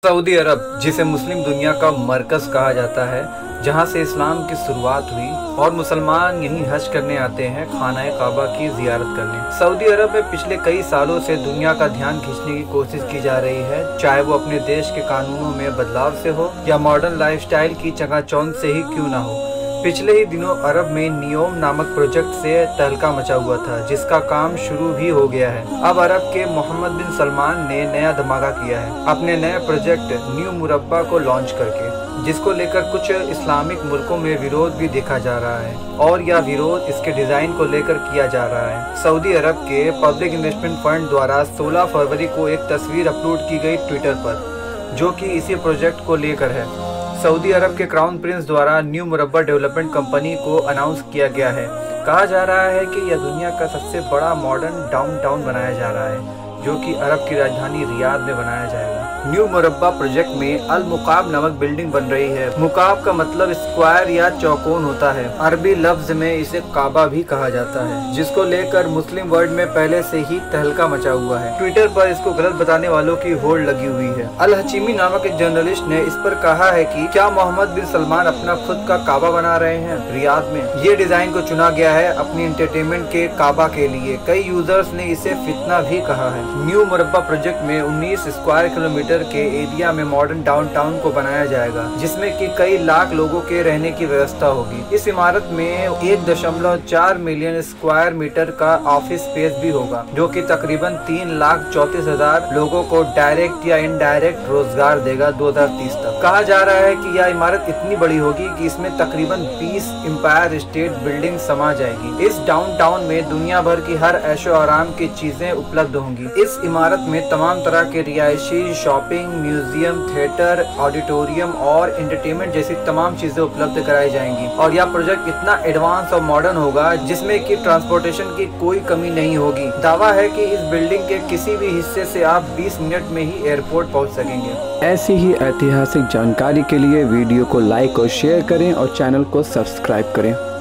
Saudi अरब, जिसे मुस्लिम दुनिया का मरकज़ कहा जाता है, जहां से इस्लाम की शुरुआत हुई और मुसलमान यहीं हज करने आते हैं खाना काबा की जियारत करने। सऊदी अरब में पिछले कई सालों से दुनिया का ध्यान खींचने की कोशिश की जा रही है, चाहे वो अपने देश के कानूनों में बदलाव से हो या मॉडर्न लाइफस्टाइल की चकाचौंध से ही क्यों ना हो। पिछले ही दिनों अरब में नियोम नामक प्रोजेक्ट से तहलका मचा हुआ था, जिसका काम शुरू भी हो गया है। अब अरब के मोहम्मद बिन सलमान ने नया धमाका किया है अपने नए प्रोजेक्ट न्यू मुरब्बा को लॉन्च करके, जिसको लेकर कुछ इस्लामिक मुल्कों में विरोध भी देखा जा रहा है और यह विरोध इसके डिजाइन को लेकर किया जा रहा है। सऊदी अरब के पब्लिक इन्वेस्टमेंट फंड द्वारा 16 फरवरी को एक तस्वीर अपलोड की गई ट्विटर पर, जो कि इसी प्रोजेक्ट को लेकर है। सऊदी अरब के क्राउन प्रिंस द्वारा न्यू मुरब्बा डेवलपमेंट कंपनी को अनाउंस किया गया है। कहा जा रहा है कि यह दुनिया का सबसे बड़ा मॉडर्न डाउनटाउन बनाया जा रहा है, जो कि अरब की राजधानी रियाद में बनाया जाएगा। न्यू मुरब्बा प्रोजेक्ट में अल मुकाब नामक बिल्डिंग बन रही है। मुकाब का मतलब स्क्वायर या चौकोन होता है। अरबी लफ्ज में इसे काबा भी कहा जाता है, जिसको लेकर मुस्लिम वर्ल्ड में पहले से ही तहलका मचा हुआ है। ट्विटर पर इसको गलत बताने वालों की होड़ लगी हुई है। अल हचीमी नामक एक जर्नलिस्ट ने इस पर कहा है कि क्या मोहम्मद बिन सलमान अपना खुद का काबा बना रहे हैं रियाद में। ये डिजाइन को चुना गया है अपनी एंटरटेनमेंट के काबा के लिए। कई यूजर्स ने इसे फितना भी कहा है। न्यू मुरब्बा प्रोजेक्ट में 19 स्क्वायर किलोमीटर के एरिया में मॉडर्न डाउनटाउन को बनाया जाएगा, जिसमें कि कई लाख लोगों के रहने की व्यवस्था होगी। इस इमारत में 1.4 मिलियन स्क्वायर मीटर का ऑफिस स्पेस भी होगा, जो कि तकरीबन 3,34,000 लोगों को डायरेक्ट या इनडायरेक्ट रोजगार देगा 2030 तक। कहा जा रहा है कि यह इमारत इतनी बड़ी होगी कि इसमें तकरीबन 20 एम्पायर स्टेट बिल्डिंग समा जाएगी। इस डाउनटाउन में दुनिया भर की हर ऐशो आराम की चीजें उपलब्ध होंगी। इस इमारत में तमाम तरह के रिहायशी, शॉपिंग, म्यूजियम, थिएटर, ऑडिटोरियम और एंटरटेनमेंट जैसी तमाम चीजें उपलब्ध कराई जाएंगी। और यह प्रोजेक्ट इतना एडवांस और मॉडर्न होगा जिसमें कि ट्रांसपोर्टेशन की कोई कमी नहीं होगी। दावा है कि इस बिल्डिंग के किसी भी हिस्से से आप 20 मिनट में ही एयरपोर्ट पहुंच सकेंगे। ऐसी ही ऐतिहासिक जानकारी के लिए वीडियो को लाइक और शेयर करें और चैनल को सब्सक्राइब करें।